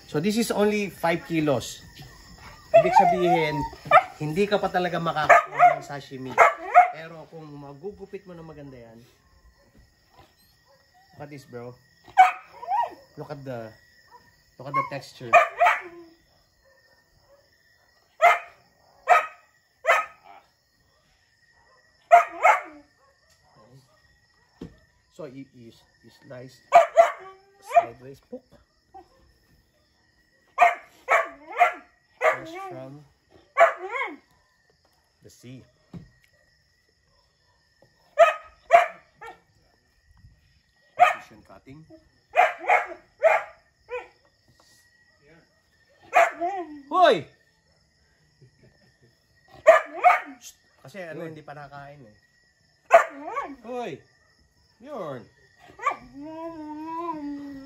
So this is only 5 kilos. Ibig sabihin, hindi ka pa talaga makakakuha ng sashimi. Pero kung magugupit mo na maganda yan, look at this, bro. Look at the texture. So you slice sideways, poop. Fresh from the sea. Precision cutting. Hoy! Kasi ano, hindi pa nakain eh. Hoy! Yun!